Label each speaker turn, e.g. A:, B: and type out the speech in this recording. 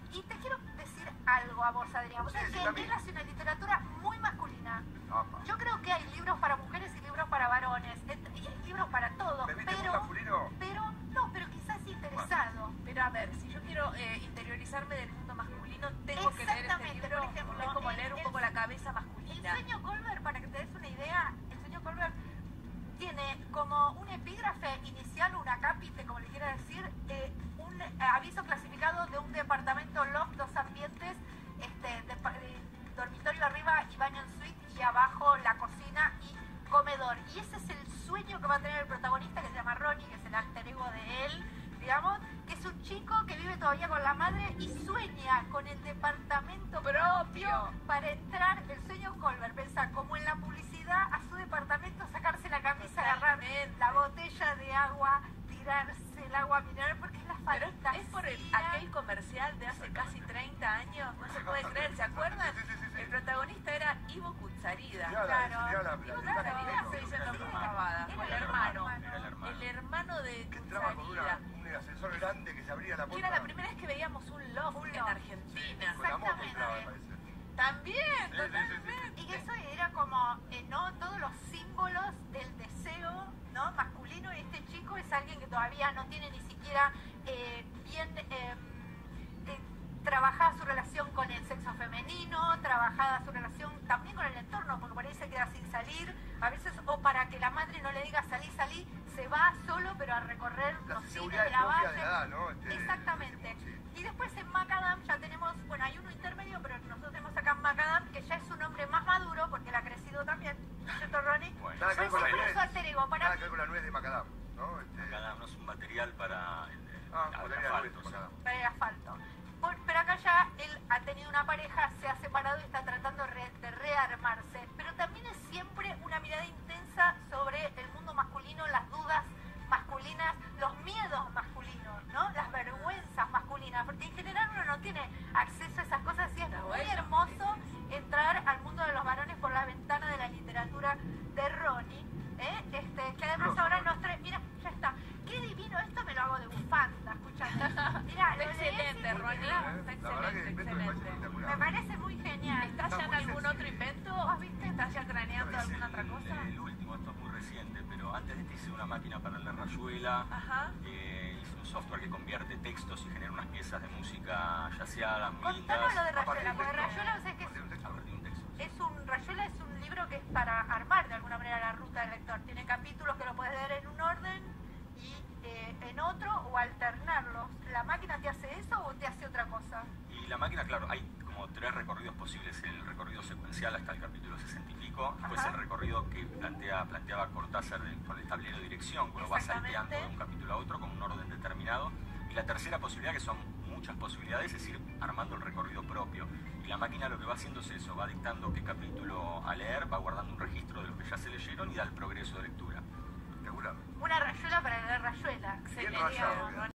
A: Y te quiero decir algo a vos, Adrián. Vos sabés que es una literatura muy masculina. Yo creo que hay libros para mujeres y libros para varones. Y hay libros para todos. Pero quizás interesado.
B: Pero a ver, si yo quiero interiorizarme del mundo masculino, tengo que leer este libro.
A: Por ejemplo,
B: es como leer un poco la cabeza masculina.
A: El sueño Colbert, para que te des una idea, el sueño Colbert tiene como un epígrafe inicial, un acápite, como le quiera decir, un aviso clasificado de un departamento loft, 2 ambientes, dormitorio arriba y baño en suite, y abajo la cocina y comedor. Y ese es el sueño que va a tener el protagonista, que se llama Ronnie, que es el alter ego de él, digamos, que es un chico que vive todavía con la madre y sueña con el departamento propio para entrar. El sueño Colbert, pensá, como en la publicidad, a su departamento, sacarse la camisa, agarrar la botella de agua, tirarse el agua mineral, porque es la fantasía.
B: Es por aquel comercial de hace casi 30 años, no se puede creer, ¿se acuerdan? El protagonista era Ivo Kutsarida.
A: Claro.
B: Ivo Kutsarida se dice en la pavada, fue el hermano de Kutsarida.
C: Un ascensor grande que se abría la puerta.
B: Era la primera vez que veíamos un loft en Argentina.
A: Exactamente.
B: También, totalmente.
A: Y que eso era como, ¿no? Todos los símbolos del deseo, ¿no? Masculino. Este chico es alguien que todavía no tiene ni siquiera bien trabajada su relación con el sexo femenino, trabajada su relación también con el entorno, porque por ahí se queda sin salir, a veces, o para que la madre no le diga salí, se va solo, pero a recorrer los cines de la valle.
C: ¿no?
A: Exactamente. Y después en Macadam ya tenemos, bueno, hay uno intermedio, pero nosotros tenemos acá en Macadam, que ya es un hombre más maduro, porque él ha crecido también, ¿cierto, Ronnie?
C: Bueno, nada que ver con la nuez.
A: Nada
C: que ver con la nuez de Macadam, ¿no?
D: Macadam no es un material para
A: para el asfalto. Pero acá ya él ha tenido una pareja, se ha separado y está tratando de rearmarse. Pero también es siempre una mirada intensa sobre el mundo masculino, las dudas masculinas, los miedos masculinos, ¿no? Las vergüenzas masculinas, porque en general uno no tiene acceso a esas cosas y es muy hermoso entrar al mundo de los varones por la ventana de la literatura de Ronnie, que además ahora nos trae, mira, ya está, qué divino, esto me lo hago de bufanda, escuchando. Mirá,
B: Está excelente, Ronnie, está excelente.
A: Me parece muy genial.
B: ¿Estás ya en algún otro invento? ¿Has visto? ¿Estás ya craneando alguna otra cosa?
D: El último, esto es muy reciente, pero antes de este hice una máquina para la rayuela. Hice un software que convierte textos y genera unas piezas de música yaceada muy lindas.
A: Contanos lo de Rayuela, porque Rayuela, o sea, que Rayuela es un libro que es para armar de alguna manera la ruta del lector. Tiene capítulos que lo puedes leer en un orden y en otro, o alternarlos. ¿La máquina te hace eso o te hace otra cosa?
D: Y la máquina, claro, hay como 3 recorridos posibles: el recorrido secuencial hasta el capítulo 60 y pico, después el recorrido que planteaba Cortázar con el tablero de dirección, que uno va salteando de un capítulo a otro con un orden determinado, y la tercera posibilidad, que son muchas posibilidades, es ir armando el recorrido propio. Y la máquina lo que va haciendo es eso, va dictando qué capítulo a leer, va guardando un registro de lo que ya se leyeron y da el progreso de lectura.
A: Una rayuela para leer rayuela.
C: Bien rayado.